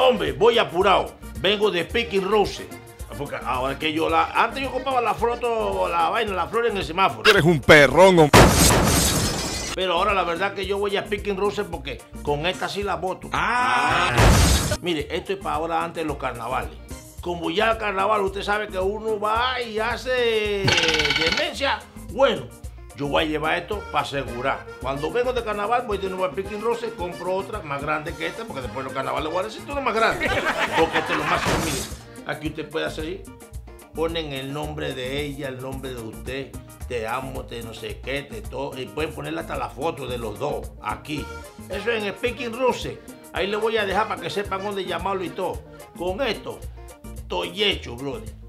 Hombre, voy apurado. Vengo de Speaking Rose. Porque ahora que antes yo compraba la foto, la vaina, la flor en el semáforo. Tú eres un perrón, hombre. Pero ahora la verdad que yo voy a Speaking Rose porque con esta sí la voto. Mire, esto es para ahora antes de los carnavales. Como ya el carnaval, usted sabe que uno va y hace demencia. Bueno, yo voy a llevar esto para asegurar. Cuando vengo de carnaval, voy de nuevo a Speaking Rose, compro otra más grande que esta, porque después de los carnavales voy a necesitar una más grande. Porque esto es lo máximo, mire. Aquí usted puede hacer, ponen el nombre de ella, el nombre de usted, te amo, te no sé qué, te todo, y pueden ponerle hasta la foto de los dos, aquí. Eso es en Speaking Rose. Ahí le voy a dejar para que sepan dónde llamarlo y todo. Con esto, estoy hecho, brother.